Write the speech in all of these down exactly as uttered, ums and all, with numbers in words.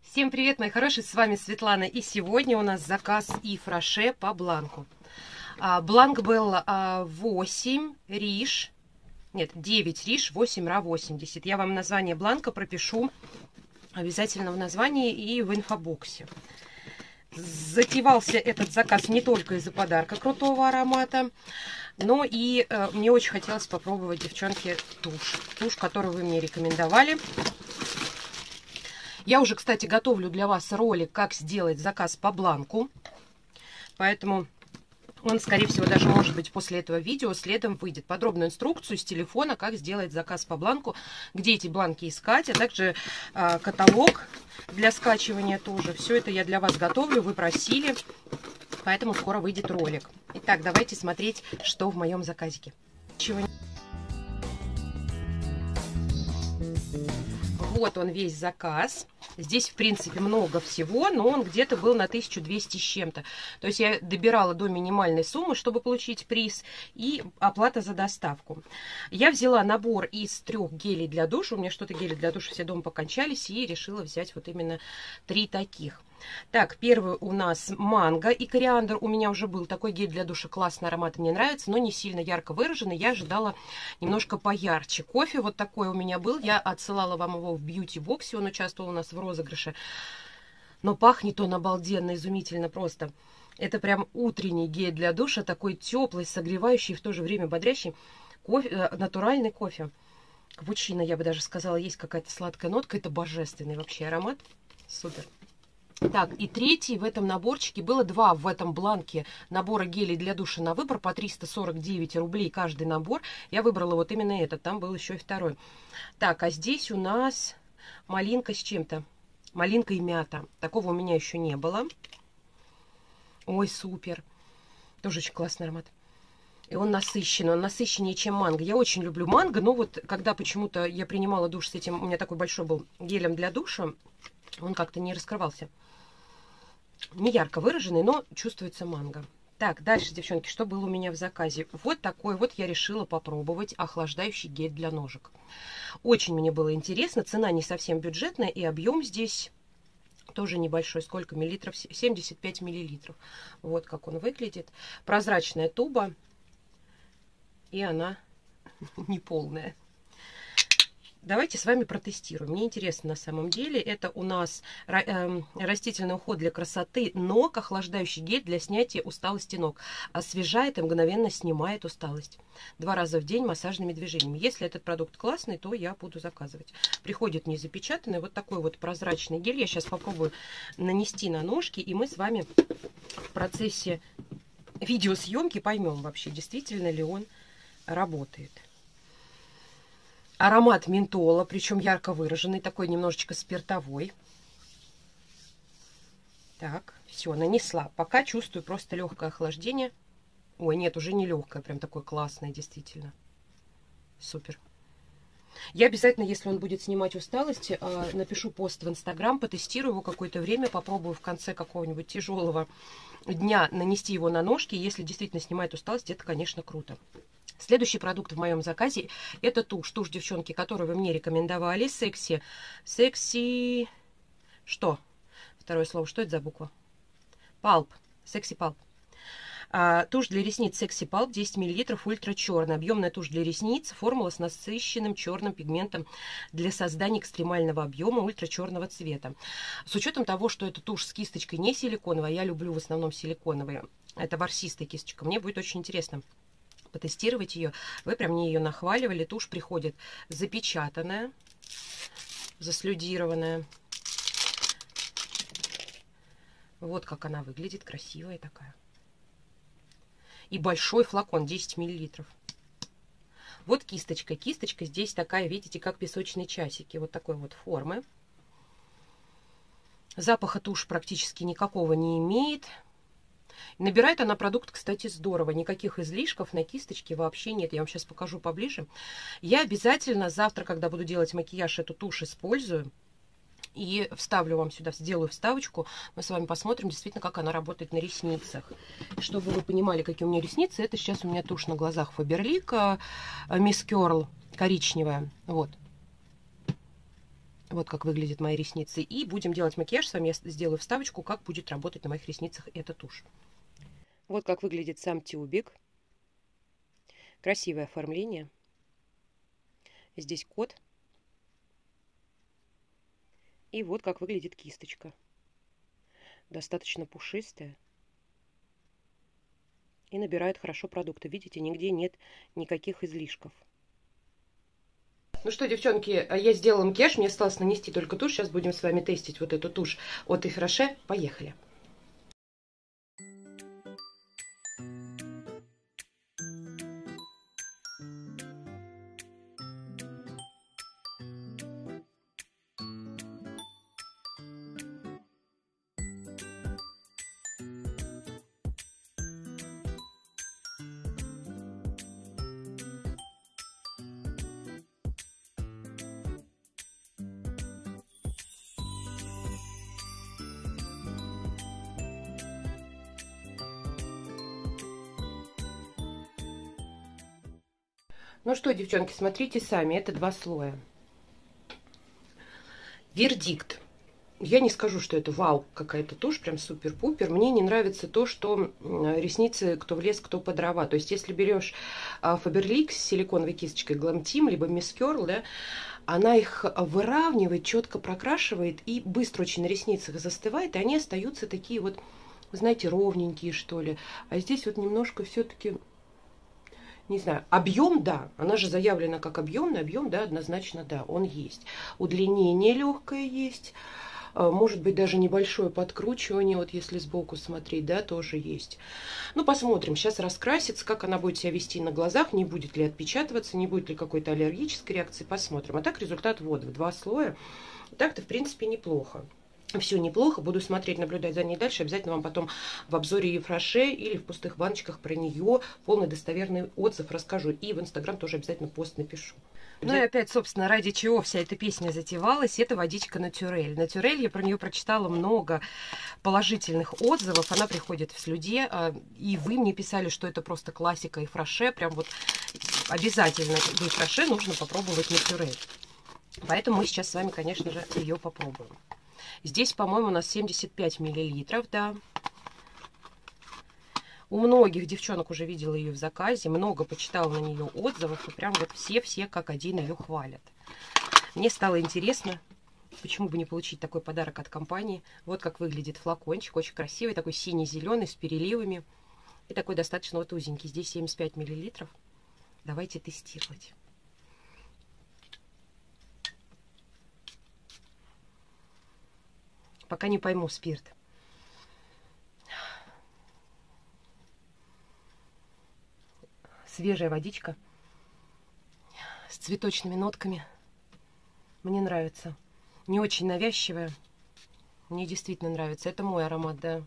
Всем привет, мои хорошие, с вами Светлана, и сегодня у нас заказ Ив Роше по бланку. А, бланк был а, восемь риш, нет, девять риш, восемь ра восемьдесят. Я вам название бланка пропишу обязательно в названии и в инфобоксе. Затевался этот заказ не только из-за подарка крутого аромата, но и э, мне очень хотелось попробовать, девчонки, тушь. Тушь, которую вы мне рекомендовали. Я уже, кстати, готовлю для вас ролик, как сделать заказ по бланку. Поэтому он, скорее всего, даже, может быть, после этого видео следом выйдет. Подробную инструкцию с телефона, как сделать заказ по бланку, где эти бланки искать, а также э, каталог для скачивания тоже. Все это я для вас готовлю, вы просили, поэтому скоро выйдет ролик. Итак, давайте смотреть, что в моем заказике. Чего... Вот он весь заказ. Здесь, в принципе, много всего, но он где-то был на тысячу двести с чем-то. То есть я добирала до минимальной суммы, чтобы получить приз, и оплата за доставку. Я взяла набор из трех гелей для душа. У меня что-то гели для душа все дома покончались, и решила взять вот именно три таких. Так, первый у нас манго и кориандр. У меня уже был такой гель для душа, классный аромат, мне нравится, но не сильно ярко выраженный. Я ожидала немножко поярче. Кофе вот такой у меня был. Я отсылала вам его в бьюти-боксе. Он участвовал у нас в розыгрыше. Но пахнет он обалденно, изумительно просто. Это прям утренний гель для душа. Такой теплый, согревающий, в то же время бодрящий. Кофе, натуральный кофе. Капучино, я бы даже сказала, есть какая-то сладкая нотка. Это божественный вообще аромат. Супер. Так, и третий в этом наборчике, было два в этом бланке набора гелей для душа на выбор по триста сорок девять рублей каждый набор. Я выбрала вот именно этот, там был еще и второй. Так, а здесь у нас малинка с чем-то. Малинка и мята. Такого у меня еще не было. Ой, супер. Тоже очень классный аромат. И он насыщенный, он насыщеннее, чем манго. Я очень люблю манго, но вот когда почему-то я принимала душ с этим, у меня такой большой был гелем для душа, он как-то не раскрывался. Не ярко выраженный, но чувствуется манго. Так, дальше, девчонки, что было у меня в заказе? Вот такой вот я решила попробовать охлаждающий гель для ножек. Очень мне было интересно. Цена не совсем бюджетная, и объем здесь тоже небольшой. Сколько миллилитров? семьдесят пять миллилитров. Вот как он выглядит. Прозрачная туба. И она неполная. Давайте с вами протестируем. Мне интересно на самом деле. Это у нас растительный уход для красоты ног, охлаждающий гель для снятия усталости ног. Освежает и мгновенно снимает усталость. Два раза в день массажными движениями. Если этот продукт классный, то я буду заказывать. Приходит не запечатанный вот такой вот прозрачный гель. Я сейчас попробую нанести на ножки, и мы с вами в процессе видеосъемки поймем вообще, действительно ли он работает. Аромат ментола, причем ярко выраженный, такой немножечко спиртовой. Так, все, нанесла. Пока чувствую просто легкое охлаждение. Ой, нет, уже не легкое, прям такое классное, действительно. Супер. Я обязательно, если он будет снимать усталость, напишу пост в Инстаграм, потестирую его какое-то время, попробую в конце какого-нибудь тяжелого дня нанести его на ножки. Если действительно снимает усталость, это, конечно, круто. Следующий продукт в моем заказе — это тушь. Тушь, девчонки, которую вы мне рекомендовали. Секси. Секси... Что? Второе слово. Что это за буква? Палп. Секси палп. А, тушь для ресниц Секси палп, десять миллилитров, ультра черная. Объемная тушь для ресниц. Формула с насыщенным черным пигментом для создания экстремального объема ультра черного цвета. С учетом того, что эта тушь с кисточкой не силиконовая, я люблю в основном силиконовые. Это ворсистая кисточка. Мне будет очень интересно потестировать ее. Вы прям мне ее нахваливали. Тушь приходит запечатанная, заслюдированная. Вот как она выглядит. Красивая такая. И большой флакон, десять миллилитров. Вот кисточка. Кисточка здесь такая, видите, как песочные часики. Вот такой вот формы. Запаха тушь практически никакого не имеет. Набирает она продукт, кстати, здорово. Никаких излишков на кисточке вообще нет. Я вам сейчас покажу поближе. Я обязательно завтра, когда буду делать макияж, эту тушь использую. И вставлю вам сюда, сделаю вставочку. Мы с вами посмотрим действительно, как она работает на ресницах. Чтобы вы понимали, какие у меня ресницы. Это сейчас у меня тушь на глазах Faberlic Miss Curl коричневая. Вот. Вот как выглядят мои ресницы. И будем делать макияж. С вами я сделаю вставочку, как будет работать на моих ресницах эта тушь. Вот как выглядит сам тюбик. Красивое оформление. Здесь код. И вот как выглядит кисточка. Достаточно пушистая. И набирает хорошо продукты. Видите, нигде нет никаких излишков. Ну что, девчонки, я сделала макияж. Мне осталось нанести только тушь. Сейчас будем с вами тестить вот эту тушь от Yves Rocher. Поехали. Ну что, девчонки, смотрите сами, это два слоя. Вердикт. Я не скажу, что это вау, какая-то тушь, прям супер-пупер. Мне не нравится то, что ресницы кто в лес, кто по дрова. То есть, если берешь Faberlic с силиконовой кисточкой Glam Team, либо Miss Curl, да, она их выравнивает, четко прокрашивает и быстро очень на ресницах застывает, и они остаются такие вот, знаете, ровненькие, что ли. А здесь вот немножко все-таки... Не знаю, объем, да, она же заявлена как объемный, объем, да, однозначно, да, он есть. Удлинение легкое есть, может быть, даже небольшое подкручивание, вот если сбоку смотреть, да, тоже есть. Ну, посмотрим, сейчас раскрасится, как она будет себя вести на глазах, не будет ли отпечатываться, не будет ли какой-то аллергической реакции, посмотрим. А так результат вот в два слоя. Так-то, в принципе, неплохо. Все неплохо, буду смотреть, наблюдать за ней дальше. Обязательно вам потом в обзоре Yves Rocher или в пустых баночках про нее полный достоверный отзыв расскажу. И в Инстаграм тоже обязательно пост напишу. Ну и опять, собственно, ради чего вся эта песня затевалась, это водичка Натюрель. Натюрель, я про нее прочитала много положительных отзывов, она приходит в слюде, и вы мне писали, что это просто классика Yves Rocher, прям вот обязательно в Yves Rocher нужно попробовать Натюрель. Поэтому мы сейчас с вами, конечно же, ее попробуем. Здесь, по-моему, у нас семьдесят пять миллилитров, да. У многих девчонок уже видела ее в заказе, много почитала на нее отзывов, и прям вот все-все как один ее хвалят. Мне стало интересно, почему бы не получить такой подарок от компании. Вот как выглядит флакончик, очень красивый, такой синий-зеленый, с переливами. И такой достаточно вот узенький, здесь семьдесят пять миллилитров. Давайте тестировать. Пока не пойму спирт. Свежая водичка с цветочными нотками. Мне нравится. Не очень навязчивая. Мне действительно нравится. Это мой аромат, да.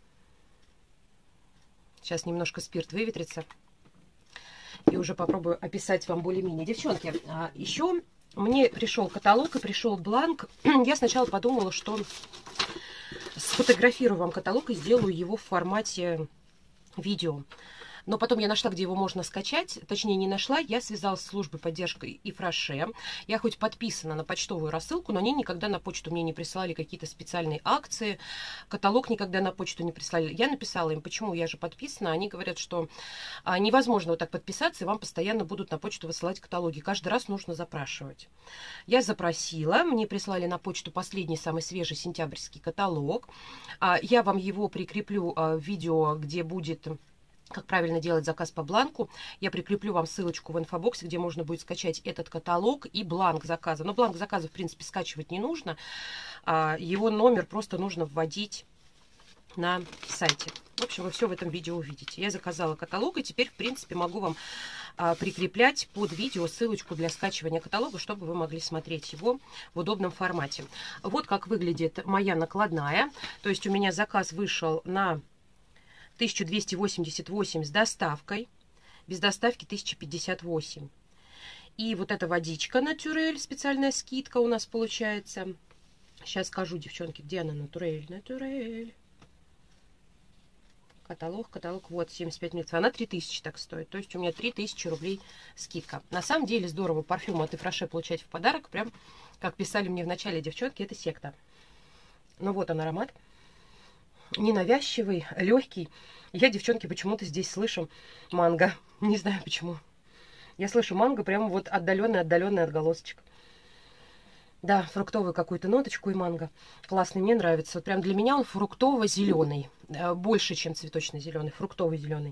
Сейчас немножко спирт выветрится. И уже попробую описать вам более-менее. Девчонки, а еще мне пришел каталог и пришел бланк. Я сначала подумала, что сфотографирую вам каталог и сделаю его в формате видео. Но потом я нашла, где его можно скачать. Точнее, не нашла. Я связалась с службой поддержки Yves Rocher. Я хоть подписана на почтовую рассылку, но они никогда на почту мне не присылали какие-то специальные акции. Каталог никогда на почту не прислали. Я написала им, почему я же подписана. Они говорят, что а, невозможно вот так подписаться, и вам постоянно будут на почту высылать каталоги. Каждый раз нужно запрашивать. Я запросила. Мне прислали на почту последний, самый свежий сентябрьский каталог. А, я вам его прикреплю а, в видео, где будет... Как правильно делать заказ по бланку. Я прикреплю вам ссылочку в инфобоксе, где можно будет скачать этот каталог и бланк заказа. Но бланк заказа, в принципе, скачивать не нужно. Его номер просто нужно вводить на сайте. В общем, вы все в этом видео увидите. Я заказала каталог, и теперь, в принципе, могу вам прикреплять под видео ссылочку для скачивания каталога, чтобы вы могли смотреть его в удобном формате. Вот как выглядит моя накладная. То есть у меня заказ вышел на... тысяча двести восемьдесят восемь с доставкой. Без доставки тысяча пятьдесят восемь. И вот эта водичка Натюрель, специальная скидка у нас получается. Сейчас скажу, девчонки, где она, Натюрель, Натюрель. Каталог, каталог, вот, семьдесят пять миллилитров. Она три тысячи так стоит. То есть у меня три тысячи рублей скидка. На самом деле здорово парфюм от Ифраше получать в подарок. Прям, как писали мне в начале девчонки, это секта. Ну вот он аромат. Ненавязчивый, легкий. Я, девчонки, почему-то здесь слышу манго. Не знаю почему. Я слышу манго, прям вот отдаленный-отдаленный отголосочек. Да, фруктовую какую-то ноточку и манго. Классный, мне нравится. Вот прям для меня он фруктово-зеленый. Больше, чем цветочно-зеленый. Фруктово-зеленый.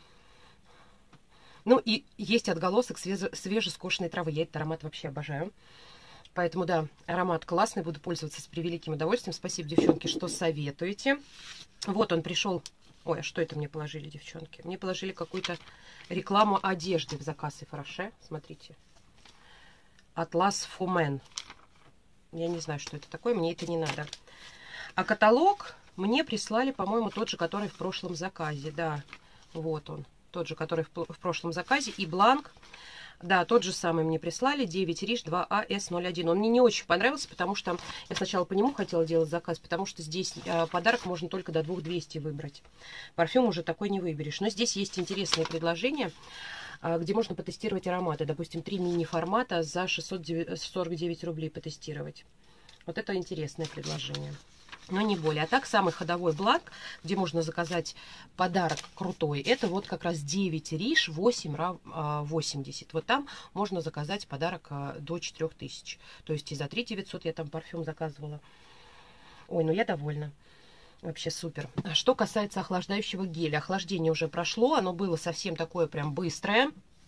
Ну и есть отголосок свеже свежескошенной травы. Я этот аромат вообще обожаю. Поэтому, да, аромат классный. Буду пользоваться с превеликим удовольствием. Спасибо, девчонки, что советуете. Вот он пришел. Ой, а что это мне положили, девчонки? Мне положили какую-то рекламу одежды в заказ Ифраше. Смотрите. Атлас Фомен. Я не знаю, что это такое, мне это не надо. А каталог мне прислали, по-моему, тот же, который в прошлом заказе. Да, вот он. Тот же, который в, в прошлом заказе. И бланк. Да, тот же самый мне прислали. девять Риш два А С ноль один. Он мне не очень понравился, потому что я сначала по нему хотела делать заказ, потому что здесь э, подарок можно только до двух тысяч двухсот выбрать. Парфюм уже такой не выберешь. Но здесь есть интересные предложения, где можно потестировать ароматы. Допустим, три мини-формата за шестьсот сорок девять рублей потестировать. Вот это интересное предложение. Но не более. А так, самый ходовой бланк, где можно заказать подарок крутой, это вот как раз девять Риш восемь восемьдесят. Вот там можно заказать подарок до четырёх тысяч. То есть и за три тысячи девятьсот я там парфюм заказывала. Ой, ну я довольна. Вообще супер. Что касается охлаждающего геля. Охлаждение уже прошло. Оно было совсем такое прям быстрое.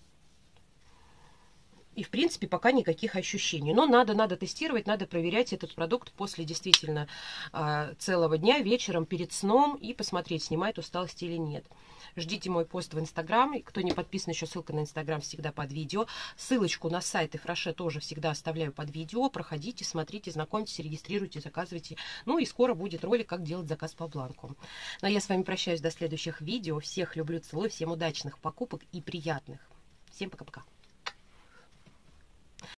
И, в принципе, пока никаких ощущений. Но надо, надо тестировать, надо проверять этот продукт после действительно целого дня, вечером, перед сном. И посмотреть, снимает усталость или нет. Ждите мой пост в Инстаграм. Кто не подписан, еще ссылка на Инстаграм всегда под видео. Ссылочку на сайт Ифраше тоже всегда оставляю под видео. Проходите, смотрите, знакомьтесь, регистрируйте, заказывайте. Ну и скоро будет ролик, как делать заказ по бланку. Ну а я с вами прощаюсь до следующих видео. Всех люблю, целую, всем удачных покупок и приятных. Всем пока-пока.